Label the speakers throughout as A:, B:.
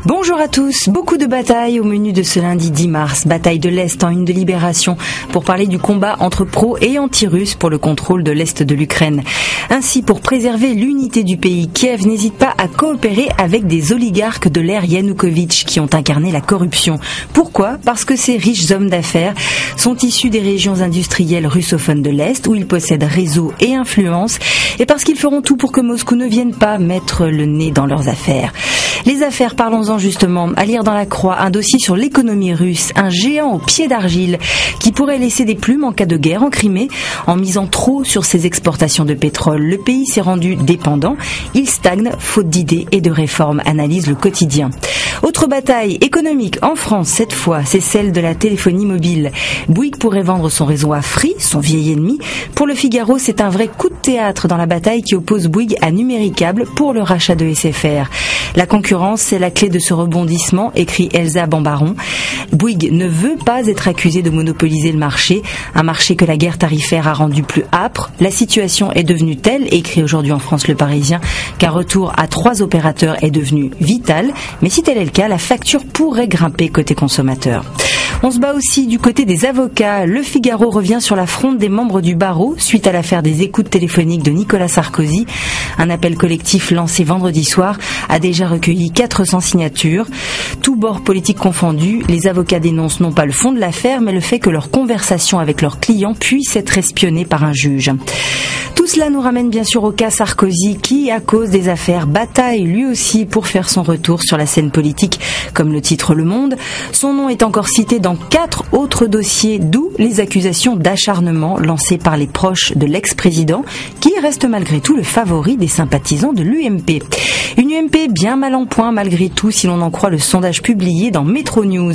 A: Bonjour à tous, beaucoup de batailles au menu de ce lundi 10 mars. Bataille de l'Est en une de Libération pour parler du combat entre pro et anti-russes pour le contrôle de l'Est de l'Ukraine. Ainsi, pour préserver l'unité du pays, Kiev n'hésite pas à coopérer avec des oligarques de l'ère Yanukovych qui ont incarné la corruption. Pourquoi ? Parce que ces riches hommes d'affaires sont issus des régions industrielles russophones de l'Est où ils possèdent réseau et influence et parce qu'ils feront tout pour que Moscou ne vienne pas mettre le nez dans leurs affaires. Les affaires, parlons-en justement. À lire dans la Croix, un dossier sur l'économie russe, un géant au pied d'argile qui pourrait laisser des plumes en cas de guerre en Crimée en misant trop sur ses exportations de pétrole. Le pays s'est rendu dépendant, il stagne faute d'idées et de réformes, analyse le quotidien. Autre bataille économique en France, cette fois, c'est celle de la téléphonie mobile. Bouygues pourrait vendre son réseau à Free, son vieil ennemi. Pour le Figaro, c'est un vrai coup de théâtre dans la bataille qui oppose Bouygues à Numéricable pour le rachat de SFR. La concurrence, c'est la clé de ce rebondissement, écrit Elsa Bambaron. Bouygues ne veut pas être accusé de monopoliser le marché, un marché que la guerre tarifaire a rendu plus âpre. La situation est devenue telle, écrit aujourd'hui en France Le Parisien, qu'un retour à 3 opérateurs est devenu vital. Mais si tel est le cas, la facture pourrait grimper côté consommateur. On se bat aussi du côté des avocats. Le Figaro revient sur la fronde des membres du barreau suite à l'affaire des écoutes téléphoniques de Nicolas Sarkozy. Un appel collectif lancé vendredi soir a déjà recueilli 400 signatures. Tous bords politiques confondus, les avocats dénoncent non pas le fond de l'affaire, mais le fait que leur conversation avec leurs clients puisse être espionnée par un juge. Tout cela nous ramène bien sûr au cas Sarkozy qui, à cause des affaires, bataille lui aussi pour faire son retour sur la scène politique, comme le titre Le Monde. Son nom est encore cité dans 4 autres dossiers, d'où les accusations d'acharnement lancées par les proches de l'ex-président, qui reste malgré tout le favori des sympathisants de l'UMP. Une UMP bien mal en point malgré tout si l'on en croit le sondage publié dans Metro News.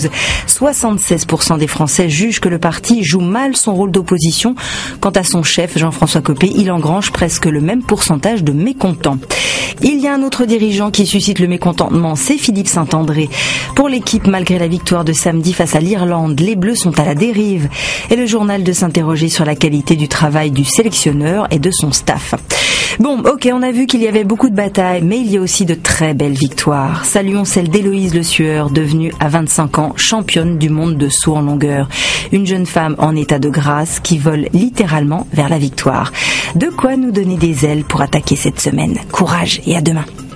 A: 76% des Français jugent que le parti joue mal son rôle d'opposition. Quant à son chef, Jean-François Copé, il engrange presque le même pourcentage de mécontents. Il y a un autre dirigeant qui suscite le mécontentement, c'est Philippe Saint-André. Pour l'équipe, malgré la victoire de samedi face à l'Irlande, les Bleus sont à la dérive. Et le journal de s'interroger sur la qualité du travail du sélectionneur et de son staff. Bon, ok, on a vu qu'il y avait beaucoup de batailles, mais il y a aussi de très belles victoires. Saluons celle d'Héloïse Le Sueur, devenue à 25 ans championne du monde de saut en longueur. Une jeune femme en état de grâce qui vole littéralement vers la victoire. De quoi nous donner des ailes pour attaquer cette semaine. Courage et à demain.